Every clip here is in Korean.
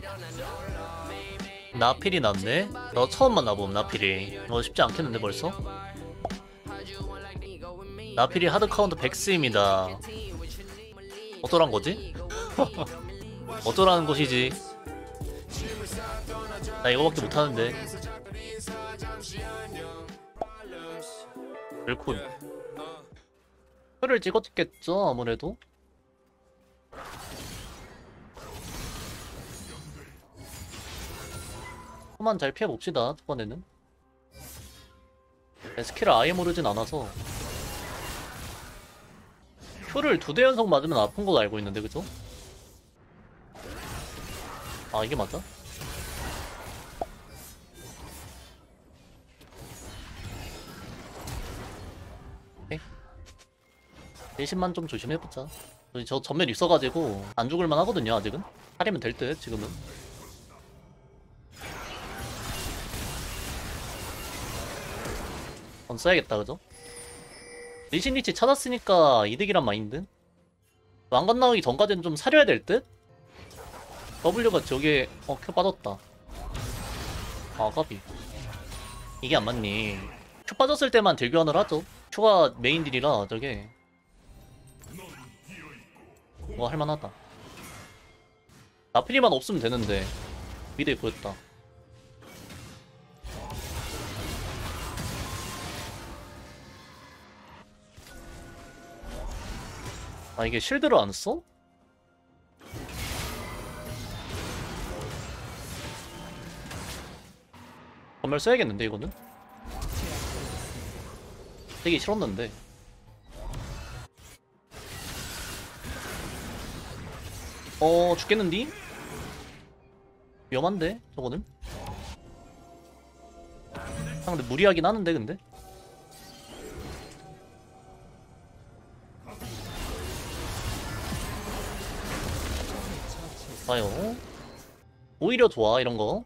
나필이 났네? 너 처음 만나봄 나필이. 쉽지 않겠는데 벌써? 나필이 하드 카운트 100스입니다. 어쩌란 거지? 어쩌라는 것이지? 나 이거밖에 못하는데. 웰콘 표를 찍었겠죠 아무래도. 그만 잘 피해봅시다 초반에는. 스킬을 아예 모르진 않아서. 표를 2대 연속 맞으면 아픈 걸로 알고 있는데 그죠? 아 이게 맞아? 오케이. 대신만 좀 조심해보자. 저 전멸 있어가지고 안 죽을만 하거든요 아직은. 살이면 될 듯 지금은. 써야겠다 그죠? 리신 위치 찾았으니까 이득이란 마인드? 왕관 나오기 전까지는 좀 사려야 될 듯? W가 저게 큐 빠졌다. 아 까비. 이게 안 맞니. 큐 빠졌을 때만 딜 교환을 하죠. 큐가 메인 딜이라 저게 할만하다. 나필이만 없으면 되는데 미드에 보였다. 아 이게 실드를 안 써? 전멸 써야겠는데 이거는? 되게 싫었는데. 죽겠는디? 위험한데 저거는? 근데 무리하긴 하는데 근데? 좋아요. 오히려 좋아 이런거.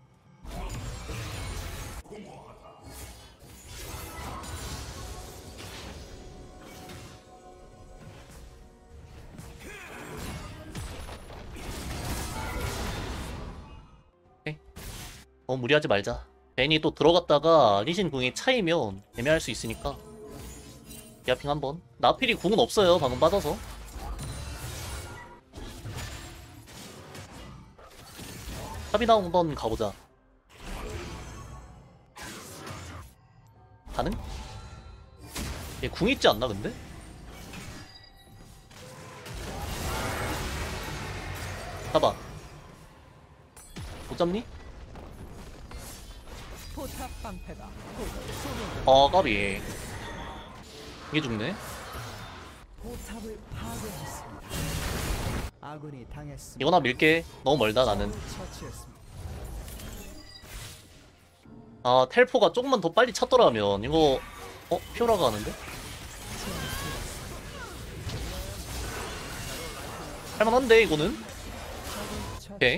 무리하지 말자. 괜히 또 들어갔다가 리신 궁이 차이면 애매할 수 있으니까. 기아핑 한번. 나필이 궁은 없어요 방금 빠져서. 탑이나 한번 가보자. 가능? 얘 궁 있지 않나 근데? 잡아. 못 잡니? 까비. 이게 죽네. 이거나 밀게. 너무 멀다 나는. 아 텔포가 조금만 더 빨리 찼더라면 이거 피오라가 하는데? 할만한데 이거는? 오케이.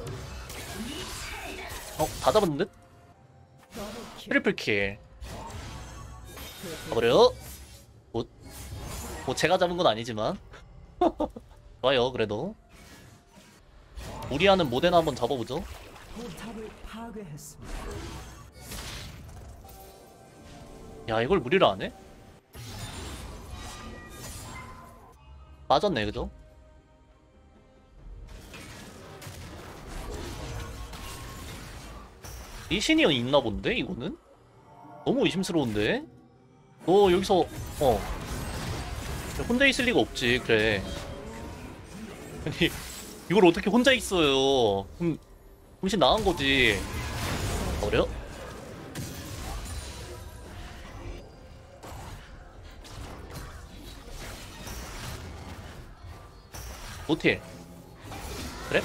다 잡은 듯? 트리플킬. 가버려. 뭐 제가 잡은 건 아니지만. 좋아요 그래도. 무리하는 모데나 한번 잡아보죠. 야 이걸 무리를 안 해? 빠졌네 그죠? 리신이 있나 본데 이거는? 너무 의심스러운데? 너 여기서 혼자 있을 리가 없지. 그래. 아니 이걸 어떻게 혼자 있어요. 그럼 정신 나간 거지. 어려? 노틸 그래?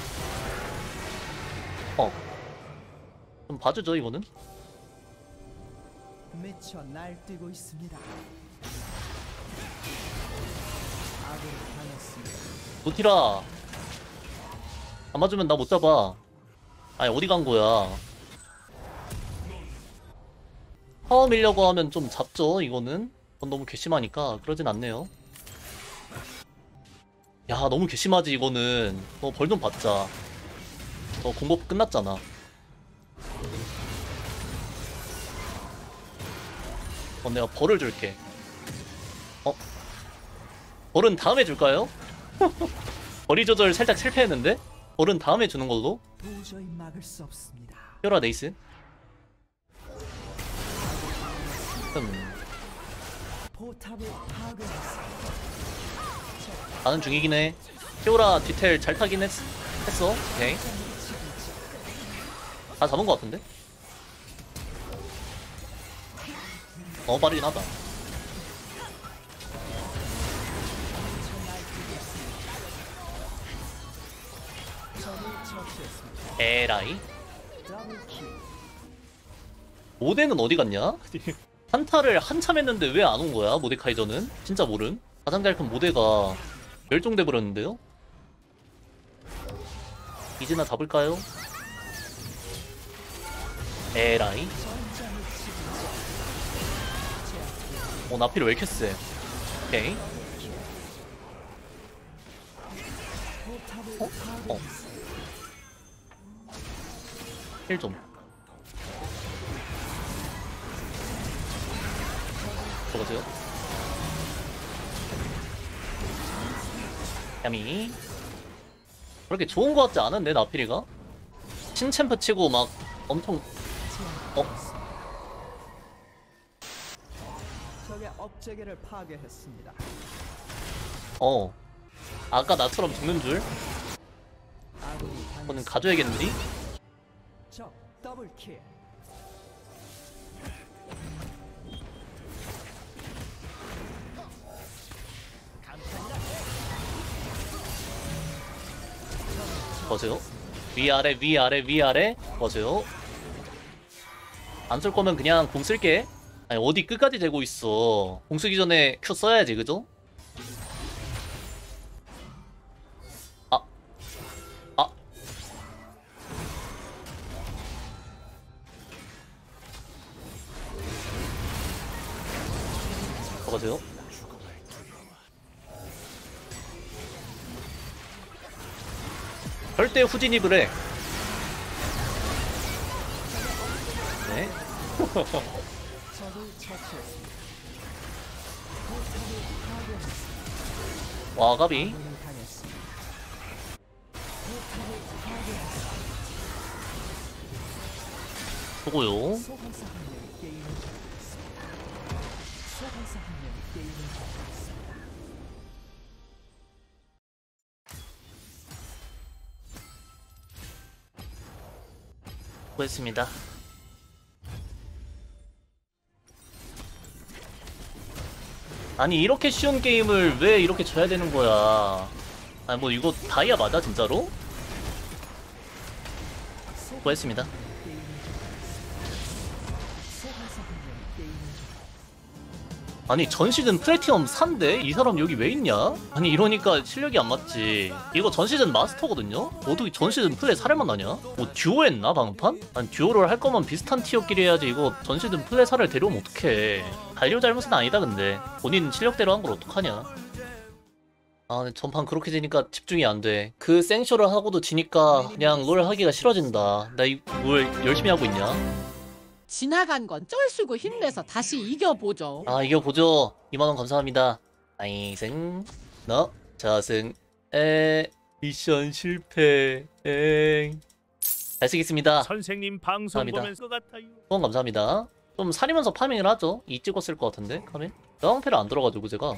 좀 봐주죠 이거는. 미쳐 날뛰고 있습니다. 노틸아 안 맞으면 나 못 잡아. 아니 어디 간 거야. 파워 밀려고 하면 좀 잡죠 이거는. 그건 너무 괘씸하니까 그러진 않네요. 야 너무 괘씸하지 이거는. 벌 좀 받자. 공법 끝났잖아. 내가 벌을 줄게. 벌은 다음에 줄까요? 거리 조절 살짝 실패했는데? 벌은 다음에 주는 걸로? 도저히 막을 수 없습니다. 히어라 네이스. 포탑을 파괴했습니다. 가는 중이긴 해. 히어라 디테일 잘 타긴 했어. 오케이. 다 잡은 것 같은데? 빠르긴 하다. 에라이. 모데는 어디 갔냐? 한타를 한참 했는데 왜 안 온 거야? 모데카이저는? 진짜 모름. 가장 잘 큰 모데가 멸종돼 버렸는데요? 이제나 잡을까요? 에라이. 나필 왜 이렇게 세? 오케이. 힐 좀. 들어가세요. 야미. 그렇게 좋은 거 같지 않은데, 나필이가? 신챔프 치고 막 엄청. 적의 업체계를 파괴했습니다. 아까 나처럼 죽는 줄? 아군이 그거는 당했습니다. 가져야겠는데? 적 더블킬. 보세요. 위아래 위아래 위아래 보세요. 안 쓸 거면 그냥 공 쓸게. 아니 어디 끝까지 재고 있어. 공 쓰기 전에 큐 써야지 그죠? 보세요. 절대 후진입을 해. 네. 적을 처치했습니다. 포탑을 파괴했습니다. 와 가비. 아군이 당했습니다. 포탑을 파괴했습니다. 보고요. 소환사 한 명이 게임을 종료했습니다. 소환사 한 명이 게임을 종료했습니다. 수고했습니다. 아니 이렇게 쉬운 게임을 왜 이렇게 져야 되는 거야. 아니 뭐 이거 다이아 맞아 진짜로? 수고했습니다. 소환사 한 명이 게임을 아니 전 시즌 플래티넘 3대? 이 사람 여기 왜 있냐? 아니 이러니까 실력이 안 맞지. 이거 전 시즌 마스터거든요? 어떻게 전 시즌 플레이 살을만 나냐? 뭐 듀오 했나 방금? 아니 듀오를 할 거면 비슷한 티어끼리 해야지. 이거 전 시즌 플레이 살을 데려오면 어떡해. 갈리오 잘못은 아니다 근데 본인 실력대로 한 걸 어떡하냐. 아 근데 전판 그렇게 지니까 집중이 안 돼. 그 생쇼를 하고도 지니까 그냥 롤 하기가 싫어진다. 나 이 뭘 열심히 하고 있냐? 지나간 건 쩔수고 힘내서 다시 이겨보죠. 아 이겨보죠. 2만원 감사합니다. 아이생 너 저승 미션 실패 잘 쓰겠습니다. 선생님 방송 감사합니다. 보면서 같아요. 후원 감사합니다. 좀 사리면서 파밍을 하죠. 이 찍었을 것 같은데 카멘 여왕패를 안 들어가지고 제가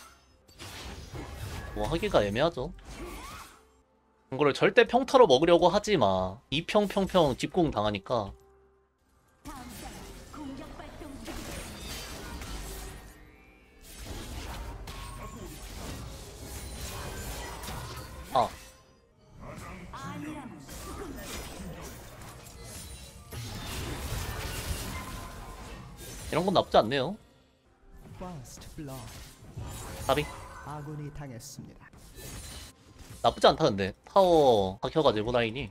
뭐 하기가 애매하죠. 이거를 절대 평타로 먹으려고 하지마. 2평 평평 집공 당하니까. 아 이런 건 나쁘지 않네요. First blood. 가비 아군이 당했습니다. 나쁘지 않다 근데 타워 박혀가지고 라인이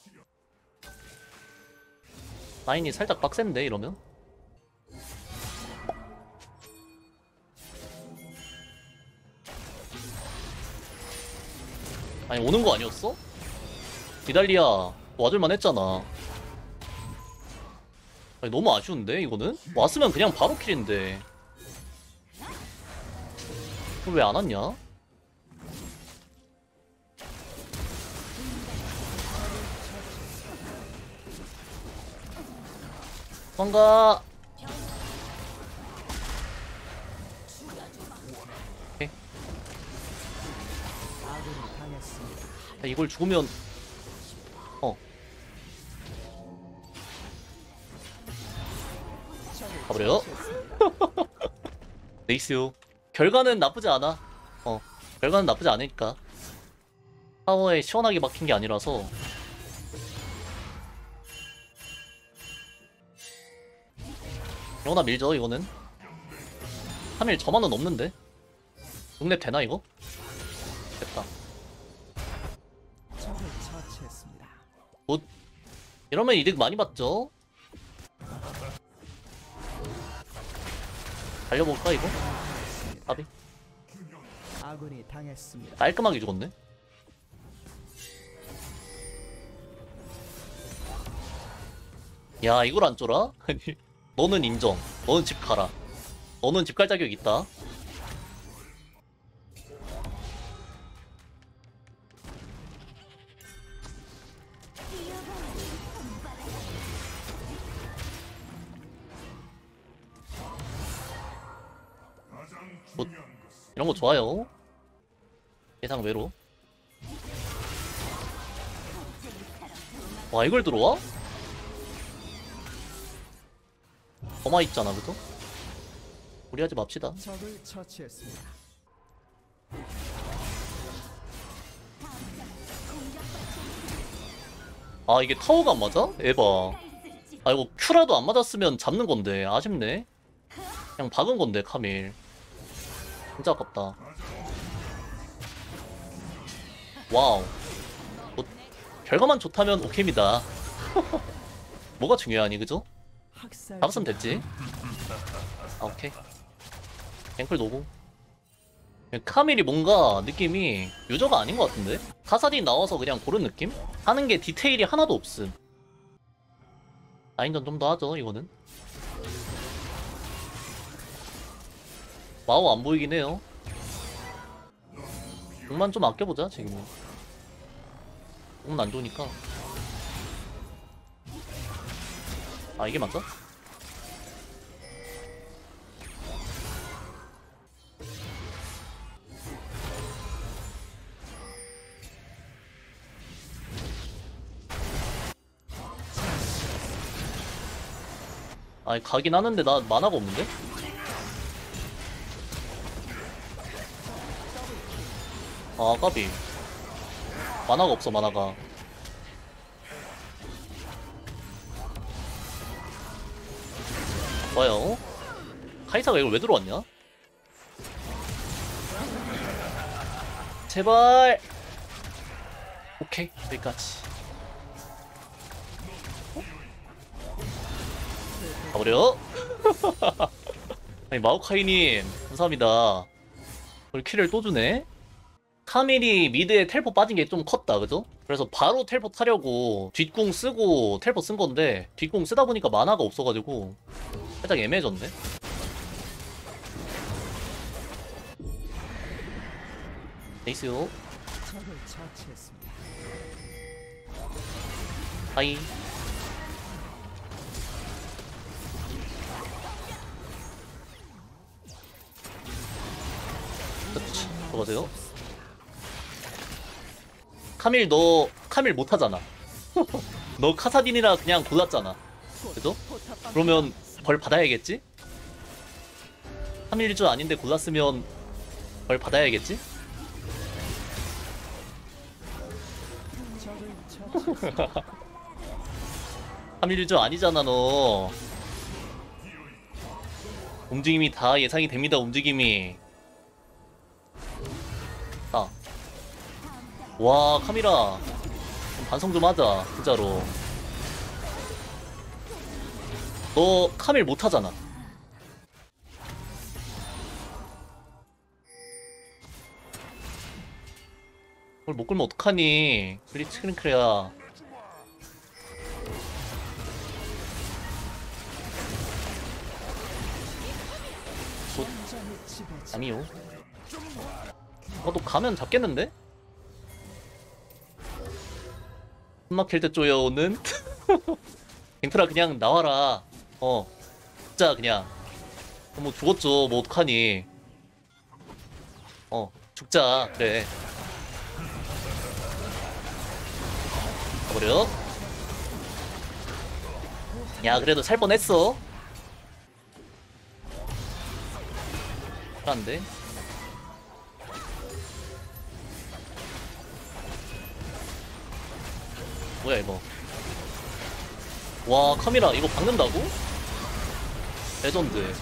살짝 빡센데 이러면. 아니 오는 거 아니었어? 이달리아 뭐 와줄만 했잖아. 아니, 너무 아쉬운데 이거는? 왔으면 그냥 바로 킬인데 왜 안 왔냐? 뭔가 오케이. 아군이 당했습니다. 야, 이걸 죽으면 가버려. 네이스요. 결과는 나쁘지 않아. 결과는 나쁘지 않으니까. 타워에 시원하게 막힌 게 아니라서. 이거나 밀죠 이거는. 3일 저만은 없는데. 6렙 되나 이거? 됐다. 적을 처치했습니다. 이러면 이득 많이 봤죠? 달려볼까 이거? 아비 아군이 당했습니다. 깔끔하게 죽었네. 야 이걸 안 쫄아? 아니 너는 인정. 너는 집 가라. 너는 집 갈 자격 있다. 이런 거 좋아요. 예상 외로. 와 이걸 들어와? 어마 있잖아 그죠? 우리 하지 맙시다. 적을 처치했습니다. 아 이게 타워가 안 맞아? 에바. 아 이거 큐라도 안 맞았으면 잡는 건데 아쉽네. 그냥 박은 건데 카밀. 진짜 아깝다. 와우. 뭐, 결과만 좋다면 오케이입니다. 뭐가 중요하니 그죠? 학살 잡았으면 됐지. 아 오케이. 앵클 노고. 카밀이 뭔가 느낌이 유저가 아닌 것 같은데? 카사딘 나와서 그냥 고른 느낌? 하는 게 디테일이 하나도 없음. 라인전 좀 더 하죠 이거는. 마우 안 보이긴 해요. 공만 좀 아껴보자 지금은. 공은 안 좋으니까. 아 이게 맞아? 아니 가긴 하는데 나 만화가 없는데? 아 까비. 만화가 없어 만화가. 좋아요. 카이사가 이걸 왜 들어왔냐? 제발. 오케이 여기까지. 가버려. 아니 마오카이님 감사합니다. 우리 킬을 또 주네. 카밀이 미드에 텔포 빠진 게 좀 컸다 그죠? 그래서 바로 텔포 타려고 뒷궁 쓰고 텔포 쓴 건데 뒷궁 쓰다 보니까 만화가 없어가지고 살짝 애매해졌네. 네이스요. 적을 처치했습니다. 하이. 그렇지. 들어가세요. 카밀 너 카밀 못하잖아. 너 카사딘이라 그냥 골랐잖아 그죠? 그러면 벌 받아야겠지? 카밀 줄 아닌데 골랐으면 벌 받아야겠지? 적을 처치했습니다. 카밀 줄 아니잖아 너. 움직임이 다 예상이 됩니다 움직임이. 아. 와 카밀아 좀 반성 좀 하자 진짜로. 너 카밀 못하잖아. 그걸 못 끌면 어떡하니 블리츠 크랭크야. 지배자. 아니요. 너 가면 잡겠는데? 숨막힐 때 쪼여오는 갱트라 그냥 나와라. 진짜 그냥 뭐 죽었죠. 뭐 어떡하니. 죽자. 그래. 가버려. 야 그래도 살 뻔했어. 잘한데. 뭐야 이거. 와 카미라 이거 박는다고? 레전드.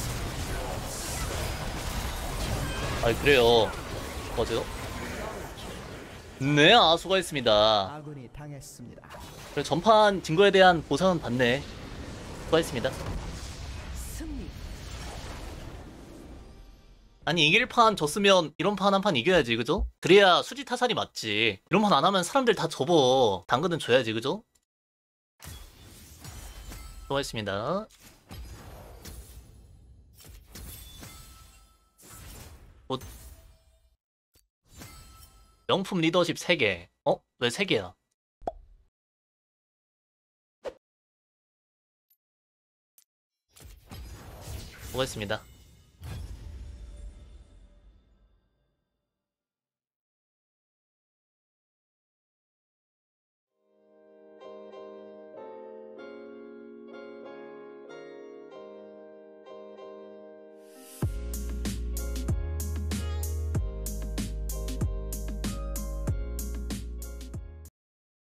아이 그래요. 맞아요? 네, 수고했습니다. 아군이 당했습니다. 그래 전판 진 거에 대한 보상은 받네. 수고했습니다. 승리. 아니 이길 판 졌으면 이런 판 한 판 이겨야지 그죠? 그래야 수지 타산이 맞지. 이런 판 안 하면 사람들 다 접어. 당근은 줘야지 그죠? 수고했습니다. 뭐 명품 리더십 3개. 왜 3개야? 수고했습니다.